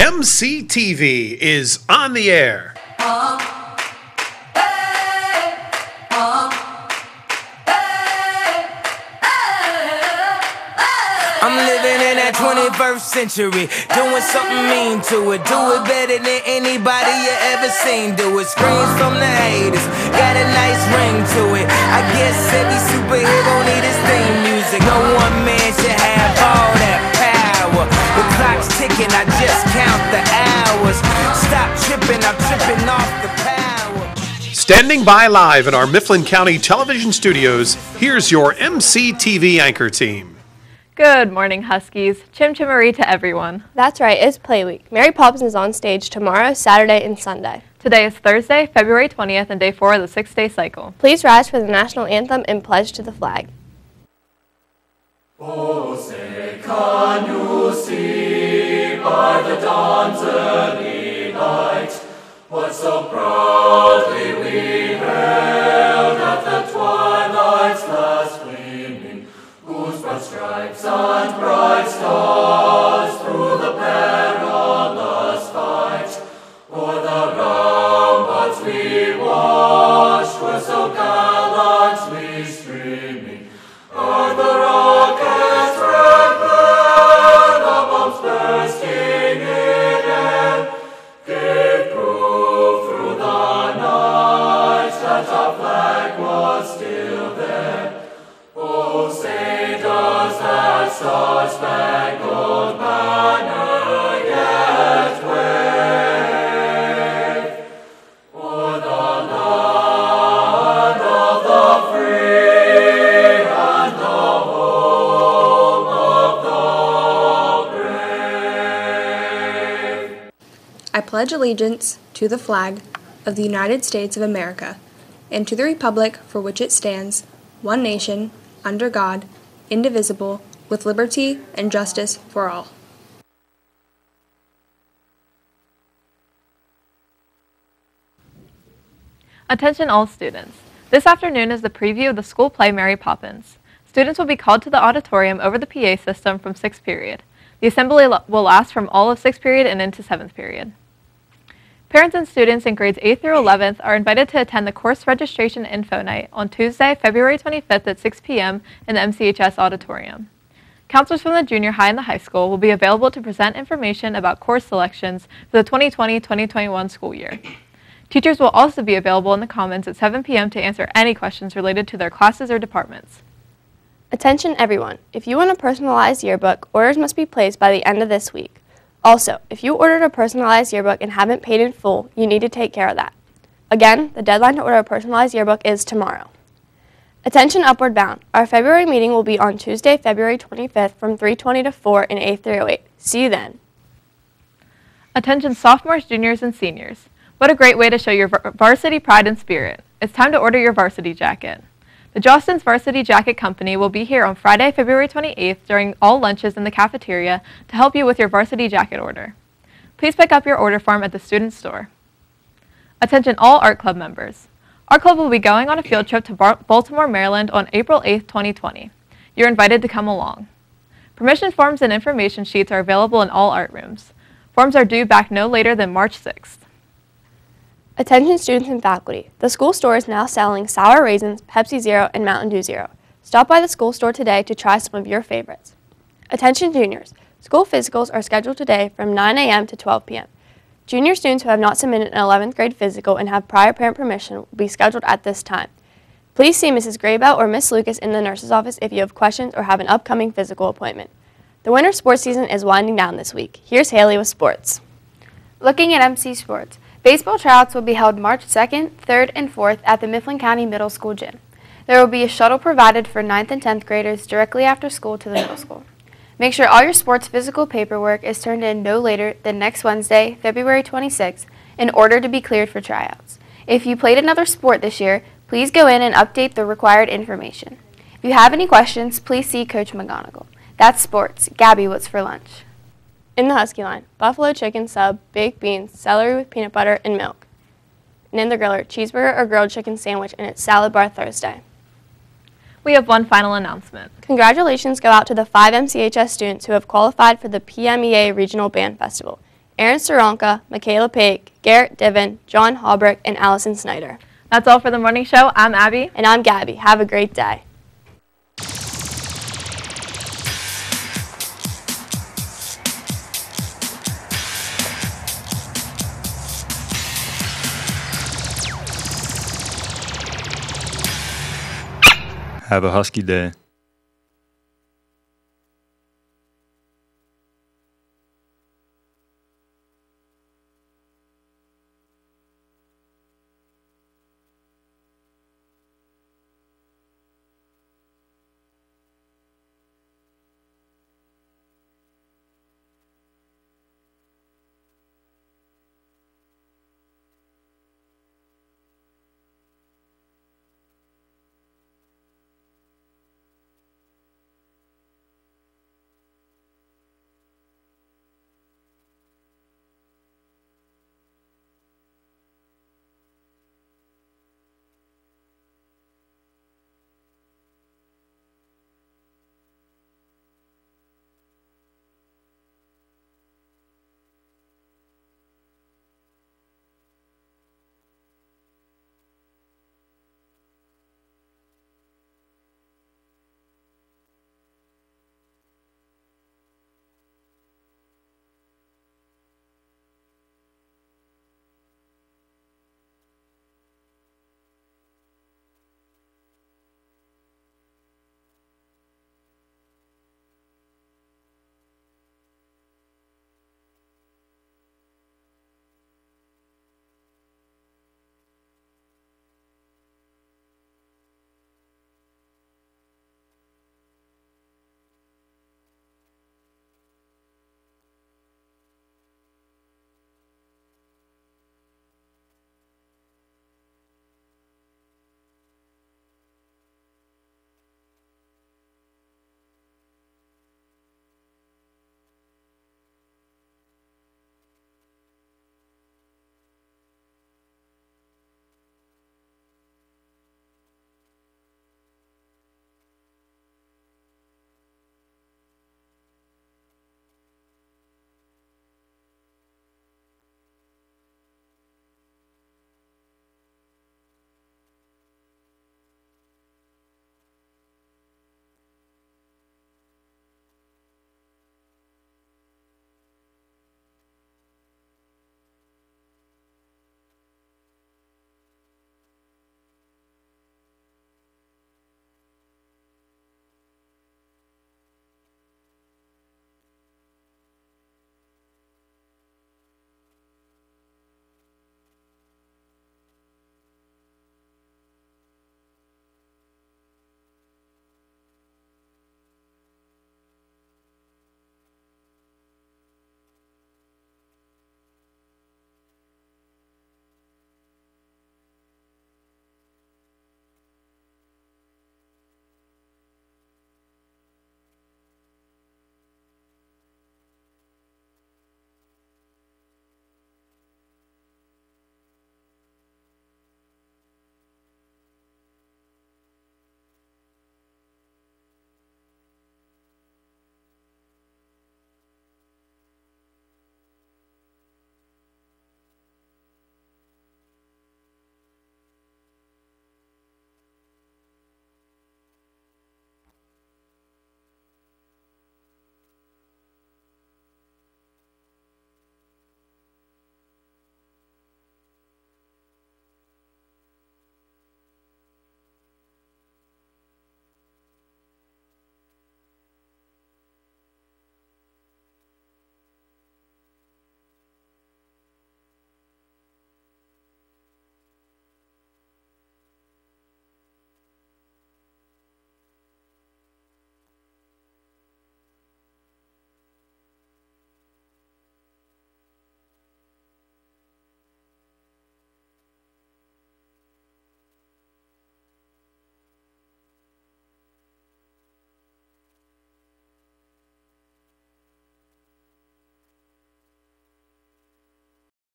MCTV is on the air. I'm living in that 21st century, doing something mean to it. Do it better than anybody you ever seen do it. Screams from the haters, got a nice ring to it. I guess every superhero need his theme music. No one man should have all that power. The clock's ticking, I just count the hours. Stop tripping, I'm tripping off the power. Standing by live in our Mifflin County television studios, here's your MCTV anchor team. Good morning, Huskies. Chim-chimarie to everyone. That's right, it's Play Week. Mary Poppins is on stage tomorrow, Saturday, and Sunday. Today is Thursday, February 20th, and day 4 of the 6-day cycle. Please rise for the national anthem and pledge to the flag. Oh, say, can you see by the dawn's early light what so proudly we hailed at the twilight's last gleaming, whose broad stripes and bright stars through the perilous fight o'er the ramparts we watched were so gallantly streaming, and the rockets' red glare, the bombs bursting in air, gave proof through the night that our flag was still there. Oh, say does that star-spangled banner yet wave o'er the land of the free and the home of the brave? I pledge allegiance to the flag of the United States of America and to the republic for which it stands, one nation, under God, indivisible, with liberty and justice for all. Attention all students. This afternoon is the preview of the school play Mary Poppins. Students will be called to the auditorium over the PA system from 6th period. The assembly will last from all of 6th period and into 7th period. Parents and students in grades 8th through 11th are invited to attend the course registration info night on Tuesday, February 25th at 6 p.m. in the MCHS auditorium. Counselors from the junior high and the high school will be available to present information about course selections for the 2020-2021 school year. Teachers will also be available in the Commons at 7 p.m. to answer any questions related to their classes or departments. Attention everyone, if you want a personalized yearbook, orders must be placed by the end of this week. Also, if you ordered a personalized yearbook and haven't paid in full, you need to take care of that. Again, the deadline to order a personalized yearbook is tomorrow. Attention Upward Bound. Our February meeting will be on Tuesday, February 25th from 3:20 to 4 in 8308. See you then. Attention sophomores, juniors, and seniors. What a great way to show your varsity pride and spirit. It's time to order your varsity jacket. The Jostens Varsity Jacket Company will be here on Friday, February 28th during all lunches in the cafeteria to help you with your varsity jacket order. Please pick up your order form at the student store. Attention all art club members. Art club will be going on a field trip to Baltimore, Maryland on April 8th, 2020. You're invited to come along. Permission forms and information sheets are available in all art rooms. Forms are due back no later than March 6th. Attention students and faculty. The school store is now selling Sour Raisins, Pepsi Zero, and Mountain Dew Zero. Stop by the school store today to try some of your favorites. Attention juniors. School physicals are scheduled today from 9 a.m. to 12 p.m. Junior students who have not submitted an 11th grade physical and have prior parent permission will be scheduled at this time. Please see Mrs. Graybell or Miss Lucas in the nurse's office if you have questions or have an upcoming physical appointment. The winter sports season is winding down this week. Here's Haley with sports. Looking at MC Sports. Baseball tryouts will be held March 2nd, 3rd, and 4th at the Mifflin County Middle School gym. There will be a shuttle provided for 9th and 10th graders directly after school to the middle school. Make sure all your sports physical paperwork is turned in no later than next Wednesday, February 26th, in order to be cleared for tryouts. If you played another sport this year, please go in and update the required information. If you have any questions, please see Coach McGonigal. That's sports. Gabby, what's for lunch? In the Husky line, buffalo chicken sub, baked beans, celery with peanut butter, and milk. And in the griller, cheeseburger or grilled chicken sandwich, and it's salad bar Thursday. We have one final announcement. Congratulations go out to the 5 MCHS students who have qualified for the PMEA Regional Band Festival. Aaron Saronka, Michaela Pake, Garrett Diven, John Halbrick, and Allison Snyder. That's all for the morning show. I'm Abby. And I'm Gabby. Have a great day. Have a husky day.